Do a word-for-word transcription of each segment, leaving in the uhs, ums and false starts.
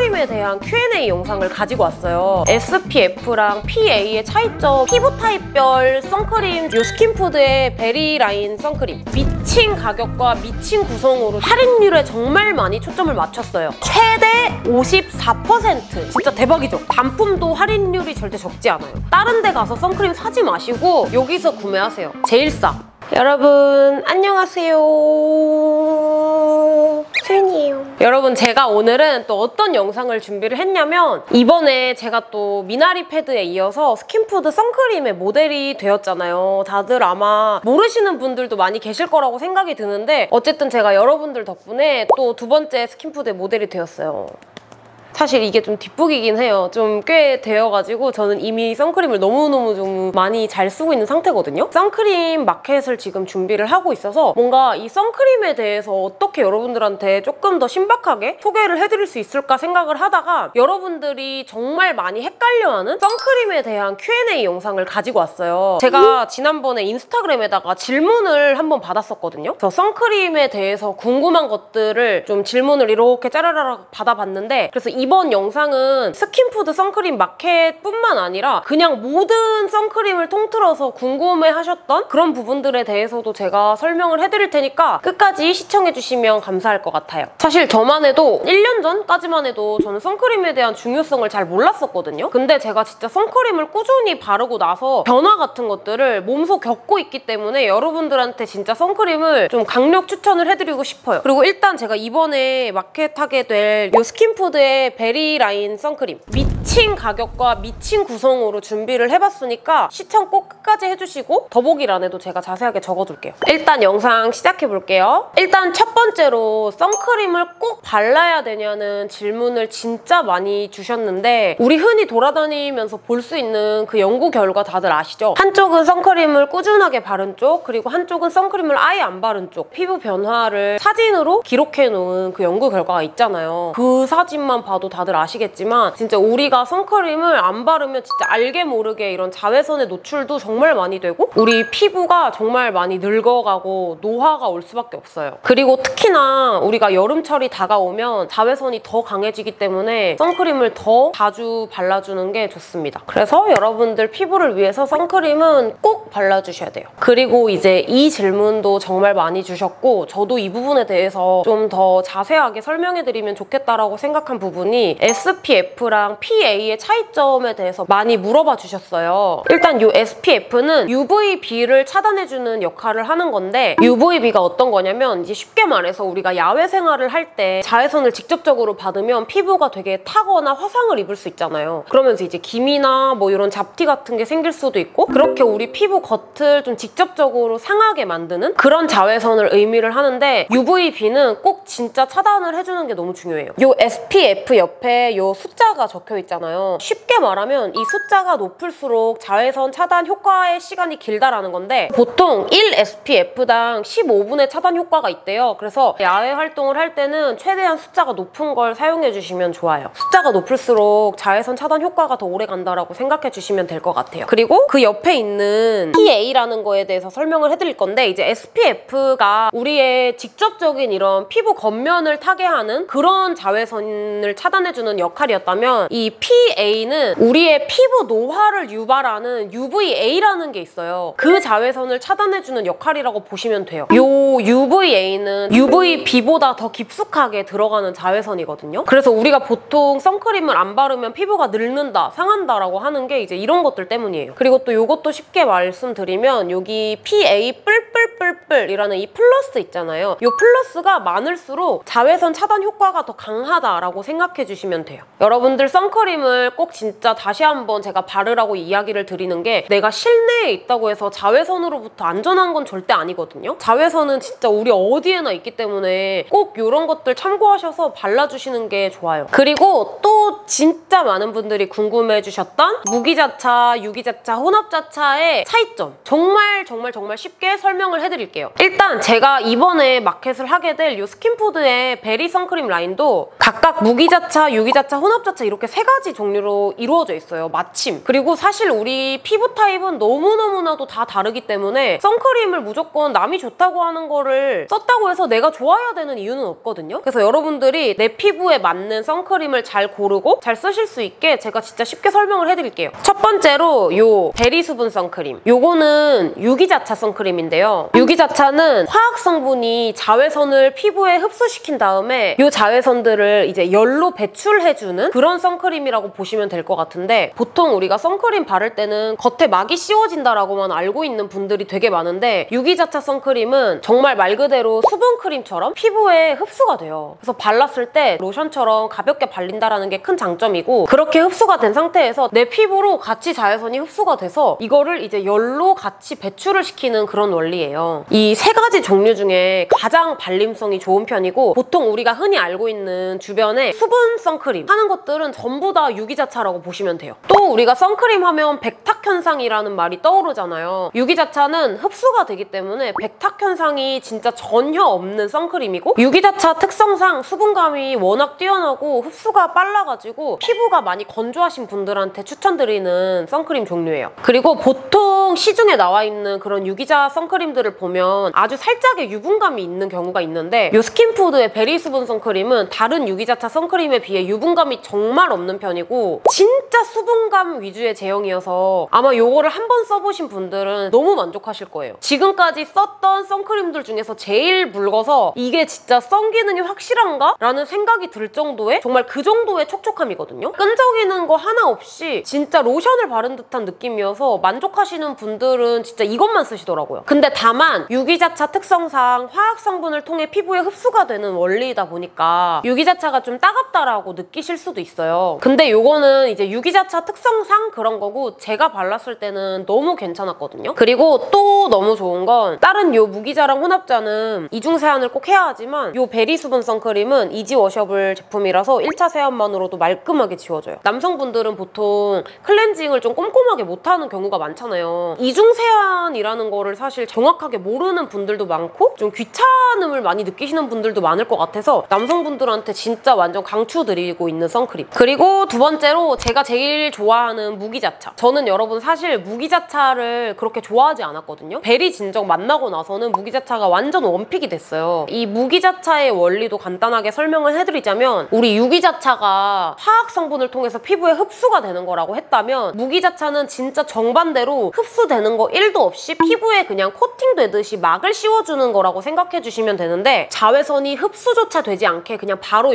선크림에 대한 큐 앤 에이 영상을 가지고 왔어요. 에스 피 에프랑 피 에이의 차이점, 피부 타입별 선크림, 요 스킨푸드의 베리라인 선크림, 미친 가격과 미친 구성으로 할인율에 정말 많이 초점을 맞췄어요. 최대 오십사 퍼센트! 진짜 대박이죠? 단품도 할인율이 절대 적지 않아요. 다른 데 가서 선크림 사지 마시고 여기서 구매하세요. 제일 싸! 여러분 안녕하세요. 수연이에요. 여러분 제가 오늘은 또 어떤 영상을 준비를 했냐면 이번에 제가 또 미나리 패드에 이어서 스킨푸드 선크림의 모델이 되었잖아요. 다들 아마 모르시는 분들도 많이 계실 거라고 생각이 드는데 어쨌든 제가 여러분들 덕분에 또 두 번째 스킨푸드의 모델이 되었어요. 사실 이게 좀 뒷북이긴 해요. 좀 꽤 되어가지고 저는 이미 선크림을 너무너무 좀 많이 잘 쓰고 있는 상태거든요. 선크림 마켓을 지금 준비를 하고 있어서 뭔가 이 선크림에 대해서 어떻게 여러분들한테 조금 더 신박하게 소개를 해드릴 수 있을까 생각을 하다가 여러분들이 정말 많이 헷갈려하는 선크림에 대한 큐 앤 에이 영상을 가지고 왔어요. 제가 지난번에 인스타그램에다가 질문을 한번 받았었거든요. 그래서 선크림에 대해서 궁금한 것들을 좀 질문을 이렇게 짜라라락 받아봤는데 그래서 이 이번 영상은 스킨푸드 선크림 마켓뿐만 아니라 그냥 모든 선크림을 통틀어서 궁금해하셨던 그런 부분들에 대해서도 제가 설명을 해드릴 테니까 끝까지 시청해주시면 감사할 것 같아요. 사실 저만 해도 일 년 전까지만 해도 저는 선크림에 대한 중요성을 잘 몰랐었거든요. 근데 제가 진짜 선크림을 꾸준히 바르고 나서 변화 같은 것들을 몸소 겪고 있기 때문에 여러분들한테 진짜 선크림을 좀 강력 추천을 해드리고 싶어요. 그리고 일단 제가 이번에 마켓하게 될 이 스킨푸드의 베리라인 선크림, 미친 가격과 미친 구성으로 준비를 해봤으니까 시청 꼭 끝까지 해주시고 더보기란에도 제가 자세하게 적어둘게요. 일단 영상 시작해볼게요. 일단 첫 번째로 선크림을 꼭 발라야 되냐는 질문을 진짜 많이 주셨는데 우리 흔히 돌아다니면서 볼 수 있는 그 연구 결과 다들 아시죠? 한쪽은 선크림을 꾸준하게 바른 쪽, 그리고 한쪽은 선크림을 아예 안 바른 쪽, 피부 변화를 사진으로 기록해놓은 그 연구 결과가 있잖아요. 그 사진만 봐도 다들 아시겠지만 진짜 우리가 선크림을 안 바르면 진짜 알게 모르게 이런 자외선의 노출도 정말 많이 되고 우리 피부가 정말 많이 늙어가고 노화가 올 수밖에 없어요. 그리고 특히나 우리가 여름철이 다가오면 자외선이 더 강해지기 때문에 선크림을 더 자주 발라주는 게 좋습니다. 그래서 여러분들 피부를 위해서 선크림은 꼭 발라주셔야 돼요. 그리고 이제 이 질문도 정말 많이 주셨고 저도 이 부분에 대해서 좀 더 자세하게 설명해드리면 좋겠다라고 생각한 부분이 에스 피 에프랑 피 에이의 차이점에 대해서 많이 물어봐 주셨어요. 일단 이 에스 피 에프는 유 브이 비를 차단해주는 역할을 하는 건데 유 브이 비가 어떤 거냐면 이제 쉽게 말해서 우리가 야외 생활을 할 때 자외선을 직접적으로 받으면 피부가 되게 타거나 화상을 입을 수 있잖아요. 그러면서 이제 기미나 뭐 이런 잡티 같은 게 생길 수도 있고 그렇게 우리 피부 겉을 좀 직접적으로 상하게 만드는 그런 자외선을 의미를 하는데 유 브이 비는 꼭 진짜 차단을 해주는 게 너무 중요해요. 이 에스 피 에프 옆에 이 숫자가 적혀 있잖아요. 쉽게 말하면 이 숫자가 높을수록 자외선 차단 효과의 시간이 길다라는 건데 보통 일 에스 피 에프당 십오 분의 차단 효과가 있대요. 그래서 야외 활동을 할 때는 최대한 숫자가 높은 걸 사용해 주시면 좋아요. 숫자가 높을수록 자외선 차단 효과가 더 오래 간다라고 생각해 주시면 될 것 같아요. 그리고 그 옆에 있는 피 에이라는 거에 대해서 설명을 해드릴 건데 이제 에스 피 에프가 우리의 직접적인 이런 피부 겉면을 타게 하는 그런 자외선을 차단해주는 역할이었다면 이 피 에이는 우리의 피부 노화를 유발하는 유 브이 에이라는 게 있어요. 그 자외선을 차단해주는 역할이라고 보시면 돼요. 요 유 브이 에이는 유 브이 비보다 더 깊숙하게 들어가는 자외선이거든요. 그래서 우리가 보통 선크림을 안 바르면 피부가 늙는다, 상한다라고 하는 게 이제 이런 것들 때문이에요. 그리고 또 이것도 쉽게 말씀드리면 여기 피 에이 뿔뿔뿔뿔이라는 이 플러스 있잖아요. 이 플러스가 많을수록 자외선 차단 효과가 더 강하다라고 생각해 주시면 돼요. 여러분들 선크림을 꼭 진짜 다시 한번 제가 바르라고 이야기를 드리는 게 내가 실내에 있다고 해서 자외선으로부터 안전한 건 절대 아니거든요. 자외선은 진짜 우리 어디에나 있기 때문에 꼭 이런 것들 참고하셔서 발라주시는 게 좋아요. 그리고 또 또 진짜 많은 분들이 궁금해 주셨던 무기자차, 유기자차, 혼합자차의 차이점 정말 정말 정말 쉽게 설명을 해드릴게요. 일단 제가 이번에 마켓을 하게 될 이 스킨푸드의 베리 선크림 라인도 각각 무기자차, 유기자차, 혼합자차 이렇게 세 가지 종류로 이루어져 있어요. 마침. 그리고 사실 우리 피부 타입은 너무너무나도 다 다르기 때문에 선크림을 무조건 남이 좋다고 하는 거를 썼다고 해서 내가 좋아야 되는 이유는 없거든요. 그래서 여러분들이 내 피부에 맞는 선크림을 잘 고르고 잘 쓰실 수 있게 제가 진짜 쉽게 설명을 해드릴게요. 첫 번째로 요 베리 수분 선크림. 요거는 유기자차 선크림인데요. 유기자차는 화학 성분이 자외선을 피부에 흡수시킨 다음에 요 자외선들을 이제 열로 배출해주는 그런 선크림이라고 보시면 될 것 같은데, 보통 우리가 선크림 바를 때는 겉에 막이 씌워진다라고만 알고 있는 분들이 되게 많은데 유기자차 선크림은 정말 말 그대로 수분크림처럼 피부에 흡수가 돼요. 그래서 발랐을 때 로션처럼 가볍게 발린다라는 게 큰 장점이고, 그렇게 흡수가 된 상태에서 내 피부로 같이 자외선이 흡수가 돼서 이거를 이제 열로 같이 배출을 시키는 그런 원리예요. 이 세 가지 종류 중에 가장 발림성이 좋은 편이고, 보통 우리가 흔히 알고 있는 주변에 수분 선크림 하는 것들은 전부 다 유기자차라고 보시면 돼요. 또 우리가 선크림 하면 백탁 현상이라는 말이 떠오르잖아요. 유기자차는 흡수가 되기 때문에 백탁 현상이 진짜 전혀 없는 선크림이고, 유기자차 특성상 수분감이 워낙 뛰어나고 흡수가 빨라가지고 피부가 많이 건조하신 분들한테 추천드리는 선크림 종류예요. 그리고 보통 시중에 나와 있는 그런 유기자 선크림들을 보면 아주 살짝의 유분감이 있는 경우가 있는데, 이 스킨푸드의 베리 수분 선크림은 다른 유기자차 선크림에 비해 유분감이 정말 없는 편이고 진짜 수분감 위주의 제형이어서 아마 요거를 한번 써보신 분들은 너무 만족하실 거예요. 지금까지 썼던 선크림들 중에서 제일 묽어서 이게 진짜 선 기능이 확실한가? 라는 생각이 들 정도의, 정말 그 정도의 촉촉함이거든요. 끈적이는 거 하나 없이 진짜 로션을 바른 듯한 느낌이어서 만족하시는 분들은 진짜 이것만 쓰시더라고요. 근데 다만 유기자차 특성상 화학 성분을 통해 피부에 흡수가 되는 원리이다 보니까 유기자차가 좀 따갑다라고 느끼실 수도 있어요. 근데 요거는 이제 유기자차 특성상 그런 거고 제가 발랐을 때는 너무 괜찮았거든요. 그리고 또 너무 좋은 건 다른 요 무기자랑 혼합자는 이중 세안을 꼭 해야 하지만 요 베리 수분 선크림은 이지 워셔블 제품이라서 일 차 세안만으로도 말끔하게 지워져요. 남성분들은 보통 클렌징을 좀 꼼꼼하게 못하는 경우가 많잖아요. 이중 세안이라는 거를 사실 정확하게 모르는 분들도 많고 좀 귀찮음을 많이 느끼시는 분들도 많을 것 같아서 남성분들한테 진짜 완전 강추드리고 있는 선크림. 그리고 두 번째로 제가 제일 좋아하는 무기자차. 저는 여러분 사실 무기자차를 그렇게 좋아하지 않았거든요. 베리 진정 만나고 나서는 무기자차가 완전 원픽이 됐어요. 이 무기자차의 원리도 간단하게 설명을 해드리자면, 우리 유기자차가 화학 성분을 통해서 피부에 흡수가 되는 거라고 했다면 무기자차는 진짜 정반대로 흡수되는 거 일도 없이 피부에 그냥 코팅되듯이 막을 씌워주는 거라고 생각해 주시면 되는데, 자외선이 흡수조차 되지 않게 그냥 바로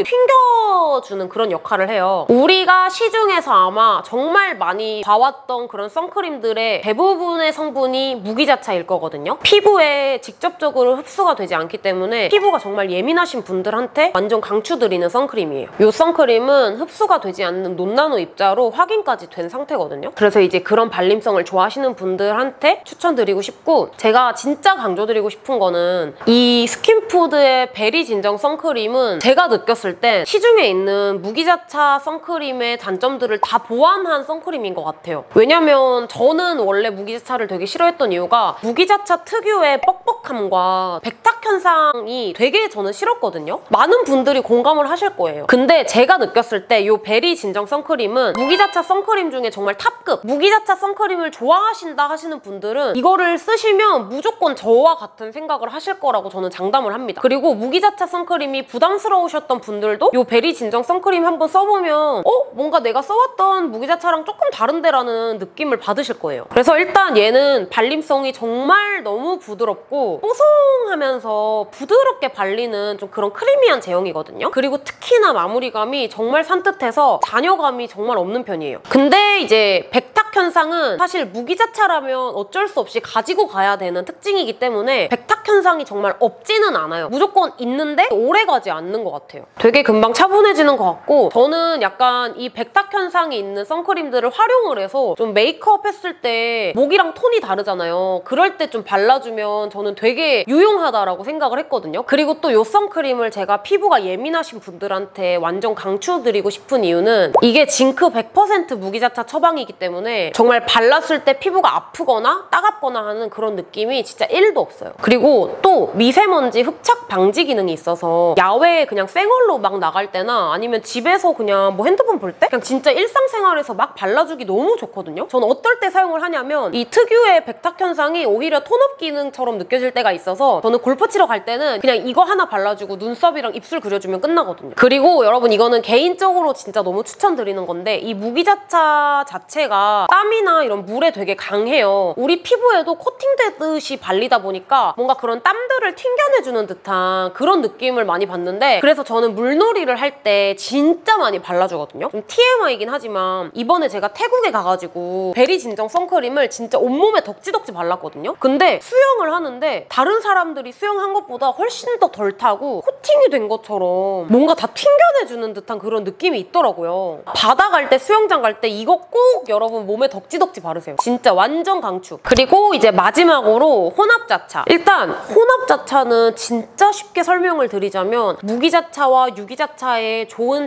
튕겨주는 그런 역할을 해요. 우리가 시중에서 아마 정말 많이 봐왔던 그런 선크림들의 대부분의 성분이 무기자차일 거거든요. 피부에 직접적으로 흡수가 되지 않기 때문에 피부가 정말 예민하신 분들한테 완전 강추드리는 선크림이에요. 이 선크림은 흡수가 되지 않는 논나노 입자로 확인까지 된 상태거든요. 그래서 이제 그런 발림성을 좋아하시는 분들한테 추천드리고 싶고, 제가 진짜 강조드리고 싶은 거는 이 스킨푸드의 베리 진정 선크림은 제가 느꼈을 때 시중에 있는 무기자차 선크림의 단점들을 다 보완한 선크림인 것 같아요. 왜냐면 저는 원래 무기자차를 되게 싫어했던 이유가 무기자차 특유의 뻑뻑함과 백탁 현상이 되게 저는 싫었거든요. 많은 분들이 공감을 하실 거예요. 근데 제가 느꼈을 때 이 베리 진정 선크림은 무기자차 선크림 중에 정말 탑급! 무기자차 선크림을 좋아하신다 하시는 분들은 이거를 쓰시면 무조건 저와 같은 생각을 하실 거라고 저는 장담을 합니다. 그리고 무기자차 선크림이 부담스러우셨던 분들도 이 베리 진정 선크림 한번 써보면 어? 뭔가 내가 써왔던 무기자차랑 조금 다른데? 라는 느낌을 받으실 거예요. 그래서 일단 얘는 발림성이 정말 너무 부드럽고 뽀송하면서 부드럽게 발리는 좀 그런 크리미한 제형이거든요. 그리고 특히나 마무리감이 정말 산뜻해서 잔여감이 정말 없는 편이에요. 근데 이제 백탁 현상은 사실 무기자차라면 어쩔 수 없이 가지고 가야 되는 특징이기 때문에 백탁 현상이 정말 없지는 않아요. 무조건 있는데 오래 가지 않는 것 같아요. 되게 금방 차분해지는 것 같고, 저는 약간 이 백탁 현상이 있는 선크림들을 활용을 해서 좀 메이크업 했을 때 목이랑 톤이 다르잖아요. 그럴 때 좀 발라주면 저는 되게 유용하다라고 생각을 했거든요. 그리고 또 이 선크림을 제가 피부가 예민하신 분들한테 완전 강추드리고 싶은 이유는 이게 징크 백 퍼센트 무기자차 처방이기 때문에 정말 발랐을 때 피부가 아프거나 따갑거나 하는 그런 느낌이 진짜 일도 없어요. 그리고 또 미세먼지 흡착 방지 기능이 있어서 야외에 그냥 생얼로 막 나갈 때나 아니면 집에서 그냥 뭐 핸드폰 볼 때 그냥 진짜 일상생활에서 막 발라주기 너무 좋거든요. 저는 어떨 때 사용을 하냐면 이 특유의 백탁 현상이 오히려 톤업 기능처럼 느껴질 때가 있어서 저는 골프 치러 갈 때는 그냥 이거 하나 발라주고 눈썹이랑 입술 그려주면 끝나거든요. 그리고 여러분, 이거는 개인적으로 진짜 너무 추천드리는 건데, 이 무기자차 자체가 땀이나 이런 물에 되게 강해요. 우리 피부에도 코팅되듯이 발리다 보니까 뭔가 그런 땀들을 튕겨내주는 듯한 그런 느낌을 많이 받는데, 그래서 저는 물놀이를 할 때 진짜 많이 발라주거든요. 좀 티엠아이긴 하지만 이번에 제가 태국에 가가지고 베리 진정 선크림을 진짜 온몸에 덕지덕지 발랐거든요. 근데 수영을 하는데 다른 사람들이 수영한 것보다 훨씬 더 덜 타고 코팅이 된 것처럼 뭔가 다 튕겨내주는 듯한 그런 느낌이 있더라고요. 바다 갈 때, 수영장 갈 때 이거 꼭 여러분 몸에 덕지덕지 바르세요. 진짜 완전 강추. 그리고 이제 마지막으로 혼합자차. 일단 혼합자차는 진짜 쉽게 설명을 드리자면 무기자차와 유기자차의 좋은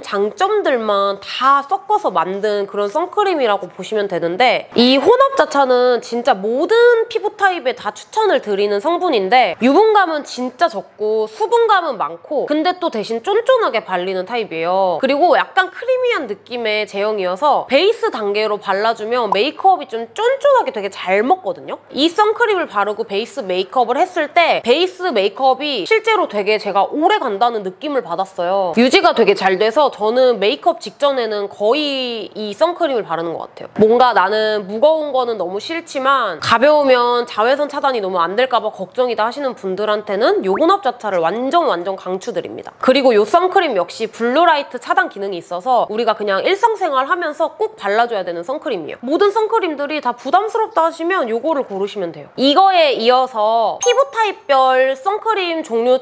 장점들만 다 섞어서 만든 그런 선크림이라고 보시면 되는데, 이 혼합자차는 진짜 모든 피부 타입에 다 추천을 드리는 성분인데 유분감은 진짜 적고 수분감은 많고, 근데 또 대신 쫀쫀하게 발리는 타입이에요. 그리고 약간 크리미한 느낌의 제형이어서 베이스 단계로 발라주면 메이크업이 좀 쫀쫀하게 되게 잘 먹거든요. 이 선크림을 바르고 베이스 메이크업을 했을 때 베이스 메이크업이 실제로 되게 제가 오래 간다는 느낌을 받았어요. 유지가 되게 잘 돼서 저는 메이크업 직전에는 거의 이 선크림을 바르는 것 같아요. 뭔가 나는 무거운 거는 너무 싫지만 가벼우면 자외선 차단이 너무 안 될까 봐 걱정이다 하시는 분들한테는 요 혼합자차를 완전 완전 강추드립니다. 그리고 이 선크림 역시 블루라이트 차단 기능이 있어서 우리가 그냥 일상생활 하면서 꼭 발라줘야 되는 선크림이에요. 모든 선크림들이 다 부담스럽다 하시면 요거를 고르시면 돼요. 이거에 이어서 피부 타입별 선크림 종류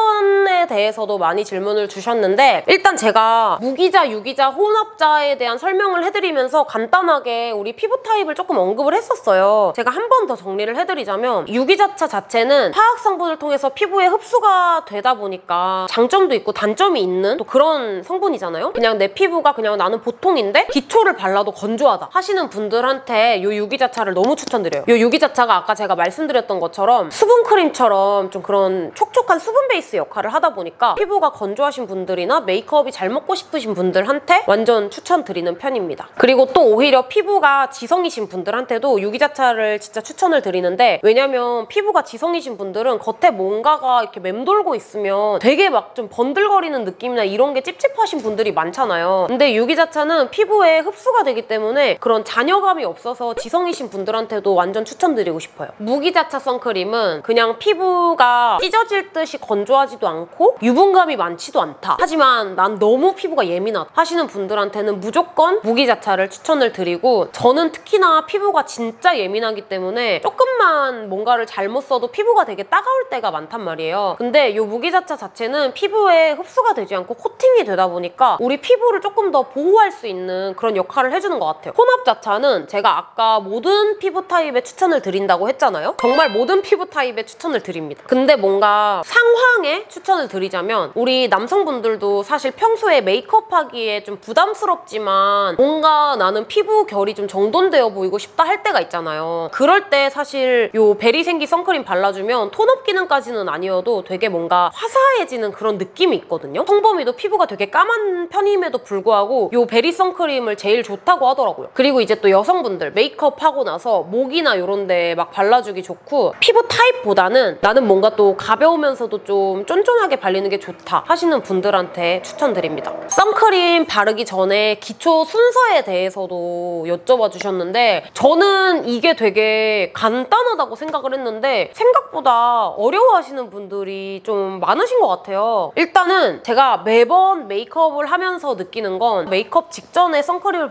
추천에 대해서도 많이 질문을 주셨는데, 일단 제가 무기자, 유기자, 혼합자에 대한 설명을 해드리면서 간단하게 우리 피부 타입을 조금 언급을 했었어요. 제가 한 번 더 정리를 해드리자면, 유기자차 자체는 화학 성분을 통해서 피부에 흡수가 되다 보니까 장점도 있고 단점이 있는 또 그런 성분이잖아요. 그냥 내 피부가 그냥 나는 보통인데 기초를 발라도 건조하다 하시는 분들한테 이 유기자차를 너무 추천드려요. 이 유기자차가 아까 제가 말씀드렸던 것처럼 수분크림처럼 좀 그런 촉촉한 수분 베이스 역할을 하다 보니까 피부가 건조하신 분들이나 메이크업이 잘 먹고 싶으신 분들한테 완전 추천드리는 편입니다. 그리고 또 오히려 피부가 지성이신 분들한테도 유기자차를 진짜 추천을 드리는데, 왜냐면 피부가 지성이신 분들은 겉에 뭔가가 이렇게 맴돌고 있으면 되게 막 좀 번들거리는 느낌이나 이런 게 찝찝하신 분들이 많잖아요. 근데 유기자차는 피부에 흡수가 되기 때문에 그런 잔여감이 없어서 지성이신 분들한테도 완전 추천드리고 싶어요. 무기자차 선크림은 그냥 피부가 찢어질 듯이 건조하지도 않고 유분감이 많지도 않다, 하지만 난 너무 피부가 예민하다 하시는 분들한테는 무조건 무기자차를 추천을 드리고, 저는 특히나 피부가 진짜 예민하기 때문에 조금만 뭔가를 잘못 써도 피부가 되게 따가울 때가 많단 말이에요. 근데 이 무기자차 자체는 피부에 흡수가 되지 않고 코팅이 되다 보니까 우리 피부를 조금 더 보호할 수 있는 그런 역할을 해주는 것 같아요. 혼합자차는 제가 아까 모든 피부 타입에 추천을 드린다고 했잖아요. 정말 모든 피부 타입에 추천을 드립니다. 근데 뭔가 상황에 추천을 드리자면, 우리 남성분들도 사실 평소에 메이크업 하기에 좀 부담스럽지만 뭔가 나는 피부 결이 좀 정돈되어 보이고 싶다 할 때가 있잖아요. 그럴 때 사실 요 베리생기 선크림 발라주면 톤업 기능까지는 아니어도 되게 뭔가 화사해지는 그런 느낌이 있거든요. 성범이도 피부가 되게 까만 편임에도 불구하고 요 베리 선크림을 제일 좋다고 하더라고요. 그리고 이제 또 여성분들 메이크업 하고 나서 목이나 이런 데 막 발라주기 좋고, 피부 타입보다는 나는 뭔가 또 가벼우면서도 좀 쫀쫀하게 발리는 게 좋다 하시는 분들한테 추천드립니다. 선크림 바르기 전에 기초 순서에 대해서도 여쭤봐 주셨는데, 저는 이게 되게 간단하다고 생각을 했는데 생각보다 어려워하시는 분들이 좀 많으신 것 같아요. 일단은 제가 매번 메이크업을 하면서 느끼는 건, 메이크업 직전에 선크림을 바르면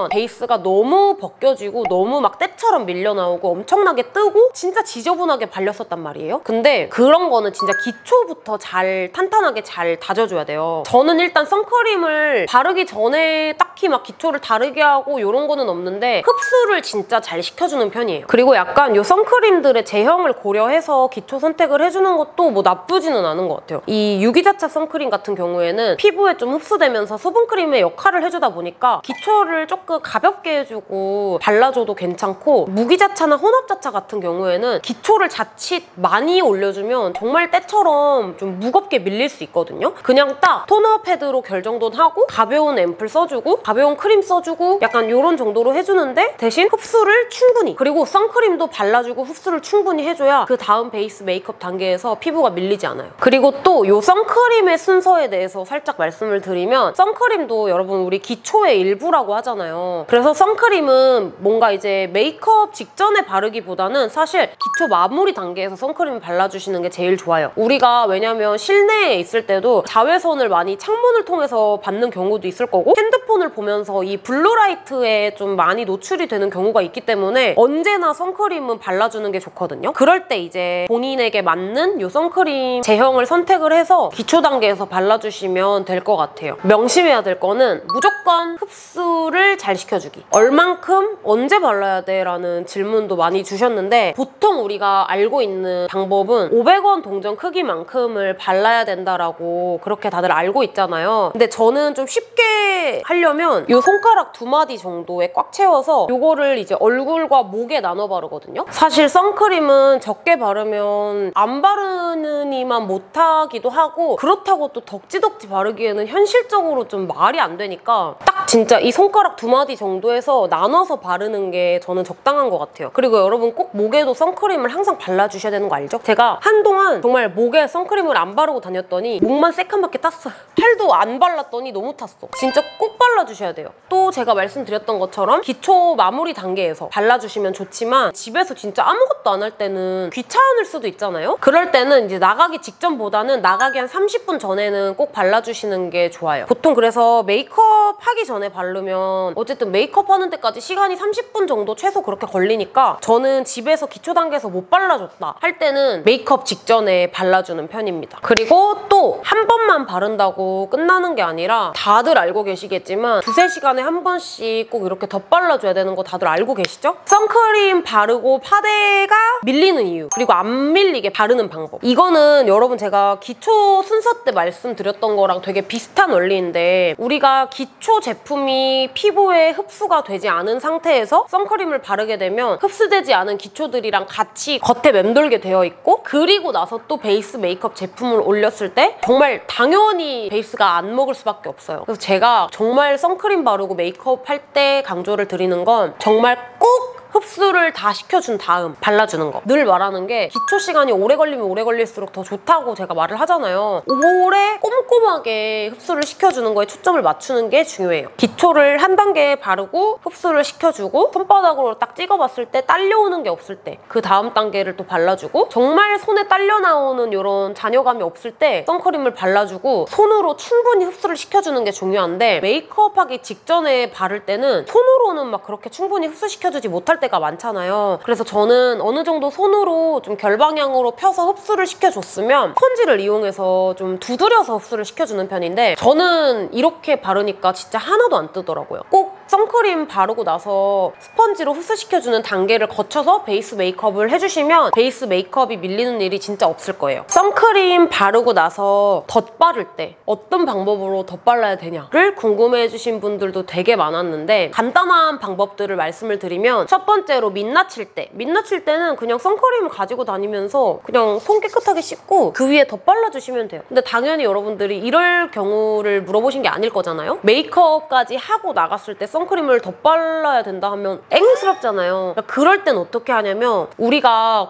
바르면 베이스가 너무 벗겨지고 너무 막 때처럼 밀려나오고 엄청나게 뜨고 진짜 지저분하게 발렸었단 말이에요. 근데 그런 거는 진짜 기초부터 잘 탄탄하게 잘 다져줘야 돼요. 저는 일단 선크림을 바르기 전에 딱히 막 기초를 다르게 하고 이런 거는 없는데 흡수를 진짜 잘 시켜주는 편이에요. 그리고 약간 이 선크림들의 제형을 고려해서 기초 선택을 해주는 것도 뭐 나쁘지는 않은 것 같아요. 이 유기자차 선크림 같은 경우에는 피부에 좀 흡수되면서 수분크림의 역할을 해주다 보니까 기초를 조금 가볍게 해주고 발라줘도 괜찮고, 무기자차나 혼합자차 같은 경우에는 기초를 자칫 많이 올려주면 정말 때처럼 좀 무겁게 밀릴 수 있거든요. 그냥 딱 토너 패드로 결정돈하고 가벼운 앰플 써주고 가벼운 크림 써주고 약간 이런 정도로 해주는데, 대신 흡수를 충분히, 그리고 선크림도 발라주고 흡수를 충분히 해줘야 그 다음 베이스 메이크업 단계에서 피부가 밀리지 않아요. 그리고 또 이 선크림의 순서에 대해서 살짝 말씀을 드리면, 선크림도 여러분 우리 기초의 일부라고 하잖아요. 그래서 선크림은 뭔가 이제 메이크업 직전에 바르기보다는 사실 기초 마무리 단계에서 선크림을 발라주시는 게 제일 좋아요. 우리가 왜냐면 실내에 있을 때도 자외선을 많이 창문을 통해서 받는 경우도 있을 거고, 핸드폰을 보면서 이 블루라이트에 좀 많이 노출이 되는 경우가 있기 때문에 언제나 선크림은 발라주는 게 좋거든요. 그럴 때 이제 본인에게 맞는 이 선크림 제형을 선택을 해서 기초 단계에서 발라주시면 될 것 같아요. 명심해야 될 거는 무조건 흡수를 잘 시켜주기. 얼만큼 언제 발라야 돼? 라는 질문도 많이 주셨는데, 보통 우리가 알고 있는 방법은 오백 원 동전 크기만큼을 발라야 된다라고 그렇게 다들 알고 있잖아요. 근데 저는 좀 쉽게 하려면 이 손가락 두 마디 정도에 꽉 채워서 이거를 이제 얼굴과 목에 나눠 바르거든요. 사실 선크림은 적게 바르면 안 바르느니만 못하기도 하고, 그렇다고 또 덕지덕지 바르기에는 현실적으로 좀 말이 안 되니까 딱 진짜 이 손가락 두 마디 정도에서 나눠서 바르는 게 저는 적당한 것 같아요. 그리고 여러분 꼭 목에도 선크림을 항상 발라주셔야 되는 거 알죠? 제가 한동안 정말 목에 선크림을 안 바르고 다녔더니 목만 새까맣게 탔어요. 팔도 안 발랐더니 너무 탔어. 진짜 꼭 발라주셔야 돼요. 또 제가 말씀드렸던 것처럼 기초 마무리 단계에서 발라주시면 좋지만, 집에서 진짜 아무것도 안 할 때는 귀찮을 수도 있잖아요? 그럴 때는 이제 나가기 직전보다는 나가기 한 삼십 분 전에는 꼭 발라주시는 게 좋아요. 보통 그래서 메이크업 하기 전에 바르면 어쨌든 메이크업 하는 데까지 시간이 삼십 분 정도 최소 그렇게 걸리니까, 저는 집에서 기초 단계에서 못 발라줬다 할 때는 메이크업 직전에 발라주는 편입니다. 그리고 또 한 번만 바른다고 끝나는 게 아니라, 다들 알고 계시겠지만 두세 시간에 한 번씩 꼭 이렇게 덧발라줘야 되는 거 다들 알고 계시죠? 선크림 바르고 파데가 밀리는 이유, 그리고 안 밀리게 바르는 방법. 이거는 여러분 제가 기초 순서 때 말씀드렸던 거랑 되게 비슷한 원리인데, 우리가 기초 제품이 피부에 흡수가 되지 않은 상태에서 선크림을 바르게 되면 흡수되지 않은 기초들이랑 같이 겉에 맴돌게 되어 있고, 그리고 나서 또 베이스 메이크업 제품을 올렸을 때 정말 당연히 베이스가 안 먹을 수밖에 없어요. 그래서 제가 정말 선크림 바르고 메이크업 할 때 강조를 드리는 건 정말 꼭 흡수를 다 시켜준 다음 발라주는 거. 늘 말하는 게 기초 시간이 오래 걸리면 오래 걸릴수록 더 좋다고 제가 말을 하잖아요. 오래 꼼꼼하게 흡수를 시켜주는 거에 초점을 맞추는 게 중요해요. 기초를 한 단계 바르고 흡수를 시켜주고, 손바닥으로 딱 찍어봤을 때 딸려오는 게 없을 때 그 다음 단계를 또 발라주고, 정말 손에 딸려 나오는 이런 잔여감이 없을 때 선크림을 발라주고, 손으로 충분히 흡수를 시켜주는 게 중요한데, 메이크업 하기 직전에 바를 때는 손으로는 막 그렇게 충분히 흡수시켜주지 못할 때가 많잖아요. 그래서 저는 어느 정도 손으로 좀 결방향으로 펴서 흡수를 시켜줬으면 스펀지를 이용해서 좀 두드려서 흡수를 시켜주는 편인데, 저는 이렇게 바르니까 진짜 하나도 안 뜨더라고요. 꼭 선크림 바르고 나서 스펀지로 흡수시켜주는 단계를 거쳐서 베이스 메이크업을 해주시면 베이스 메이크업이 밀리는 일이 진짜 없을 거예요. 선크림 바르고 나서 덧바를 때 어떤 방법으로 덧발라야 되냐를 궁금해해주신 분들도 되게 많았는데, 간단한 방법들을 말씀을 드리면, 첫 번째로 민낯일 때. 민낯일 때는 그냥 선크림을 가지고 다니면서 그냥 손 깨끗하게 씻고 그 위에 덧발라주시면 돼요. 근데 당연히 여러분들이 이럴 경우를 물어보신 게 아닐 거잖아요? 메이크업까지 하고 나갔을 때 선크림을 덧발라야 된다 하면 앵스럽잖아요. 그러니까 그럴 땐 어떻게 하냐면, 우리가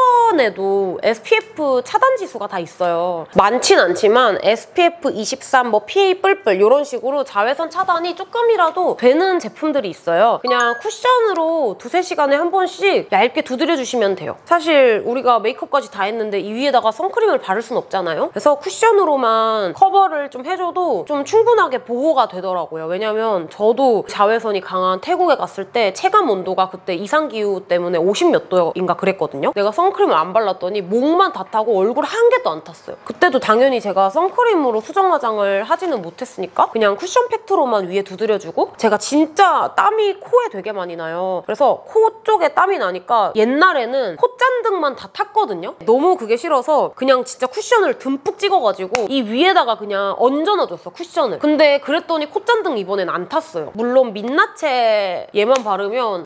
쿠션에도 에스피에프 차단 지수가 다 있어요. 많진 않지만 에스피에프 이십삼, 뭐 피에이 뿔뿔 이런 식으로 자외선 차단이 조금이라도 되는 제품들이 있어요. 그냥 쿠션으로 두세 시간에 한 번씩 얇게 두드려주시면 돼요. 사실 우리가 메이크업까지 다 했는데 이 위에다가 선크림을 바를 순 없잖아요. 그래서 쿠션으로만 커버를 좀 해줘도 좀 충분하게 보호가 되더라고요. 왜냐면 저도 자외선이 강한 태국에 갔을 때 체감 온도가 그때 이상기후 때문에 오십 몇 도인가 그랬거든요. 내가 선크림을 안 발랐더니 목만 다 타고 얼굴 한 개도 안 탔어요. 그때도 당연히 제가 선크림으로 수정 화장을 하지는 못했으니까 그냥 쿠션 팩트로만 위에 두드려주고, 제가 진짜 땀이 코에 되게 많이 나요. 그래서 코 쪽에 땀이 나니까 옛날에는 콧잔등만 다 탔거든요. 너무 그게 싫어서 그냥 진짜 쿠션을 듬뿍 찍어가지고 이 위에다가 그냥 얹어놔줬어, 쿠션을. 근데 그랬더니 콧잔등 이번엔 안 탔어요. 물론 민낯에 얘만 바르면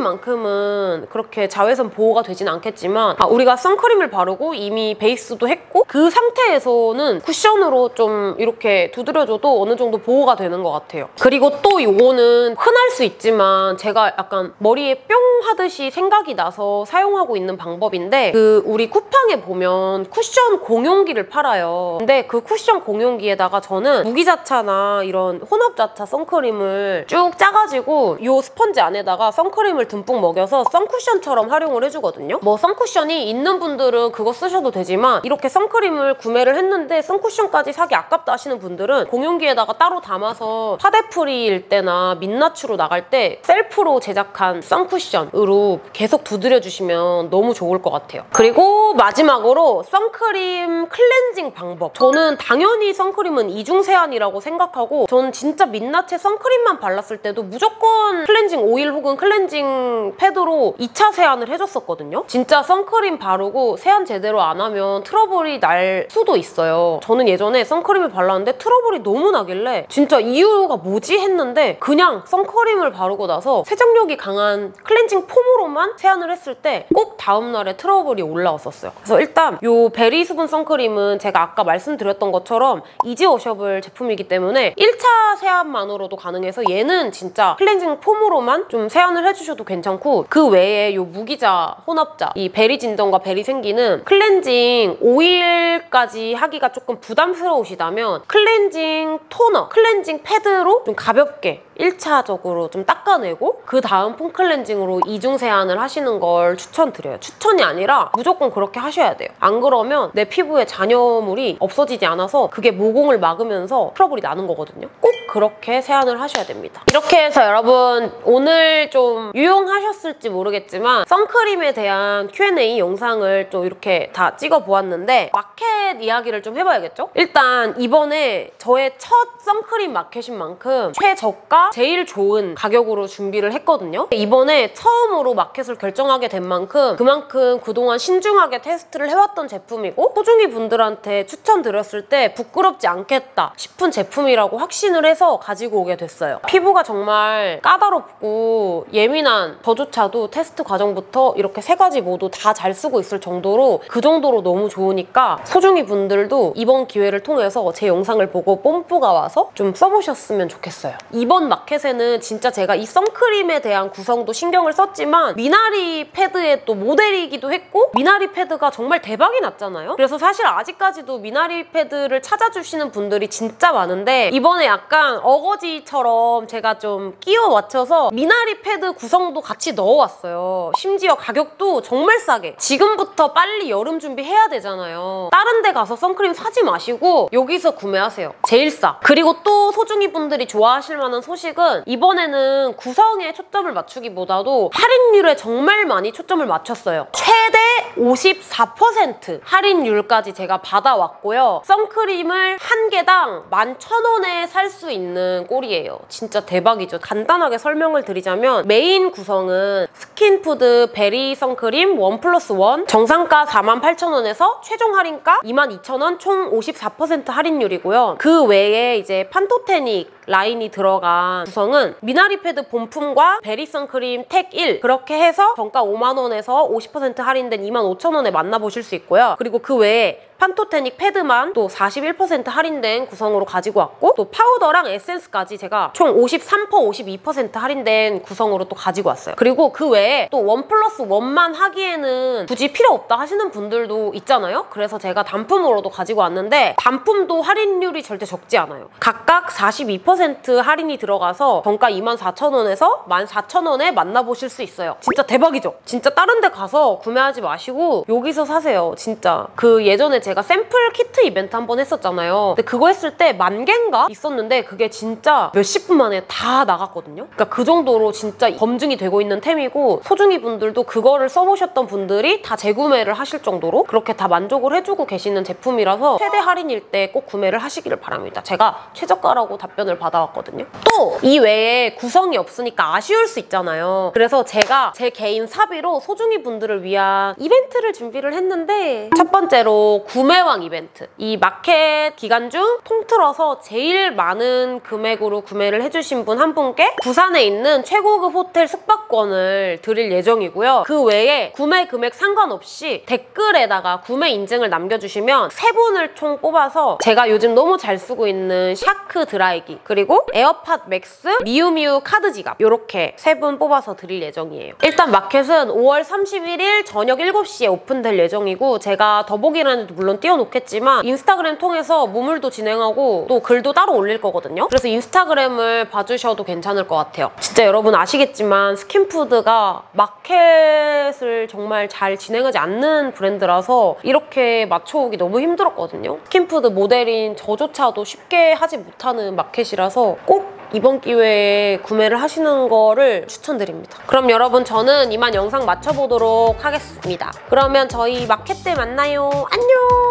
선크림만큼은 그렇게 자외선 보호가 되진 않겠지만, 아, 우리가 선크림을 바르고 이미 베이스도 했고 그 상태에서는 쿠션으로 좀 이렇게 두드려줘도 어느 정도 보호가 되는 것 같아요. 그리고 또 이거는 흔할 수 있지만 제가 약간 머리에 뿅 하듯이 생각이 나서 사용하고 있는 방법인데, 그 우리 쿠팡에 보면 쿠션 공용기를 팔아요. 근데 그 쿠션 공용기에다가 저는 무기자차나 이런 혼합자차 선크림을 쭉 짜가지고 이 스펀지 안에다가 선크림을 듬뿍 먹여서 선쿠션처럼 활용을 해주거든요. 뭐 선쿠션이 있는 분들은 그거 쓰셔도 되지만, 이렇게 선크림을 구매를 했는데 선쿠션까지 사기 아깝다 하시는 분들은 공용기에다가 따로 담아서 파데프리일 때나 민낯으로 나갈 때 셀프로 제작한 선쿠션으로 계속 두드려주시면 너무 좋을 것 같아요. 그리고 마지막으로 선크림 클렌징 방법. 저는 당연히 선크림은 이중 세안이라고 생각하고, 저는 진짜 민낯에 선크림만 발랐을 때도 무조건 클렌징 오일 혹은 클렌징 패드로 이 차 세안을 해줬었거든요. 진짜 선크림 바르고 세안 제대로 안 하면 트러블이 날 수도 있어요. 저는 예전에 선크림을 발랐는데 트러블이 너무 나길래 진짜 이유가 뭐지 했는데, 그냥 선크림을 바르고 나서 세정력이 강한 클렌징 폼으로만 세안을 했을 때 꼭 다음날에 트러블이 올라왔었어요. 그래서 일단 이 베리 수분 선크림은 제가 아까 말씀드렸던 것처럼 이지워셔블 제품이기 때문에 일 차 세안만으로도 가능해서 얘는 진짜 클렌징 폼으로만 좀 세안을 해주셔도 괜찮고, 그 외에 이 무기자 혼합자 이 베리 진정과 베리 생기는 클렌징 오일까지 하기가 조금 부담스러우시다면 클렌징 토너, 클렌징 패드로 좀 가볍게 일 차적으로 좀 닦아내고 그 다음 폼 클렌징으로 이중 세안을 하시는 걸 추천드려요. 추천이 아니라 무조건 그렇게 하셔야 돼요. 안 그러면 내 피부에 잔여물이 없어지지 않아서 그게 모공을 막으면서 트러블이 나는 거거든요. 꼭 그렇게 세안을 하셔야 됩니다. 이렇게 해서 여러분 오늘 좀 유용하셨을지 모르겠지만 선크림에 대한 큐 앤 에이 영상을 좀 이렇게 다 찍어보았는데, 마켓 이야기를 좀 해봐야겠죠? 일단 이번에 저의 첫 선크림 마켓인 만큼 최저가 제일 좋은 가격으로 준비를 했거든요. 이번에 처음으로 마켓을 결정하게 된 만큼 그만큼 그동안 신중하게 테스트를 해왔던 제품이고, 소중이 분들한테 추천드렸을 때 부끄럽지 않겠다 싶은 제품이라고 확신을 해서 가지고 오게 됐어요. 피부가 정말 까다롭고 예민한 저조차도 테스트 과정부터 이렇게 세 가지 모두 다 잘 쓰고 있을 정도로, 그 정도로 너무 좋으니까 소중이 분들도 이번 기회를 통해서 제 영상을 보고 뽐뿌가 와서 좀 써보셨으면 좋겠어요. 이번 마켓에는 진짜 제가 이 선크림에 대한 구성도 신경을 썼지만 미나리 패드의 또 모델이기도 했고, 미나리 패드가 정말 대박이 났잖아요. 그래서 사실 아직까지도 미나리 패드를 찾아주시는 분들이 진짜 많은데, 이번에 약간 어거지처럼 제가 좀 끼워 맞춰서 미나리 패드 구성도 같이 넣어왔어요. 심지어 가격도 정말 싸게. 지금부터 빨리 여름 준비해야 되잖아요. 다른 데 가서 선크림 사지 마시고 여기서 구매하세요. 제일 싸. 그리고 또 소중이 분들이 좋아하실 만한 소식은, 이번에는 구성에 초점을 맞추기보다도 할인율에 정말 많이 초점을 맞췄어요. 최대 오십사 퍼센트 할인율까지 제가 받아왔고요. 선크림을 한 개당 만 천 원에 살 수 있는 꼴이에요. 진짜 대박이죠. 간단하게 설명을 드리자면, 메인 구성은 스킨푸드 베리 선크림 원 플러스 원, 정상가 사만 팔천 원에서 최종 할인가 이만 이천 원, 총 오십사 퍼센트 할인율이고요. 그 외에 이제 판토테닉 라인이 들어간 구성은 미나리 패드 본품과 베리 선크림 택 일, 그렇게 해서 정가 오만 원에서 오십 퍼센트 할인된 이만 오천 원에 만나보실 수 있고요. 그리고 그 외에 판토테닉 패드만 또 사십일 퍼센트 할인된 구성으로 가지고 왔고, 또 파우더랑 에센스까지 제가 총 오십삼 퍼센트, 오십이 퍼센트 할인된 구성으로 또 가지고 왔어요. 그리고 그 외에 외에 또 원 플러스 원만 하기에는 굳이 필요 없다 하시는 분들도 있잖아요. 그래서 제가 단품으로도 가지고 왔는데 단품도 할인율이 절대 적지 않아요. 각각 사십이 퍼센트 할인이 들어가서 정가 이만 사천 원에서 만 사천 원에 만나보실 수 있어요. 진짜 대박이죠? 진짜 다른 데 가서 구매하지 마시고 여기서 사세요. 진짜 그 예전에 제가 샘플 키트 이벤트 한번 했었잖아요. 근데 그거 했을 때 만 개인가 있었는데 그게 진짜 몇십 분 만에 다 나갔거든요. 그러니까 그 정도로 진짜 검증이 되고 있는 템이고 소중이 분들도 그거를 써보셨던 분들이 다 재구매를 하실 정도로 그렇게 다 만족을 해주고 계시는 제품이라서 최대 할인일 때 꼭 구매를 하시기를 바랍니다. 제가 최저가라고 답변을 받아왔거든요. 또 이 외에 구성이 없으니까 아쉬울 수 있잖아요. 그래서 제가 제 개인 사비로 소중이 분들을 위한 이벤트를 준비를 했는데 첫 번째로 구매왕 이벤트. 이 마켓 기간 중 통틀어서 제일 많은 금액으로 구매를 해주신 분 한 분께 부산에 있는 최고급 호텔 숙박권을 드릴 예정이고요. 그 외에 구매 금액 상관없이 댓글에다가 구매 인증을 남겨주시면 세 분을 총 뽑아서 제가 요즘 너무 잘 쓰고 있는 샤크 드라이기 그리고 에어팟 맥스 미우미우 카드 지갑 이렇게 세 분 뽑아서 드릴 예정이에요. 일단 마켓은 오월 삼십일일 저녁 일곱 시에 오픈될 예정이고 제가 더보기란에도 물론 띄워놓겠지만 인스타그램 통해서 무물도 진행하고 또 글도 따로 올릴 거거든요. 그래서 인스타그램을 봐주셔도 괜찮을 것 같아요. 진짜 여러분 아시겠지만 스킨푸드가 마켓을 정말 잘 진행하지 않는 브랜드라서 이렇게 맞춰오기 너무 힘들었거든요. 스킨푸드 모델인 저조차도 쉽게 하지 못하는 마켓이라서 꼭 이번 기회에 구매를 하시는 거를 추천드립니다. 그럼 여러분 저는 이만 영상 마쳐보도록 하겠습니다. 그러면 저희 마켓 때 만나요. 안녕!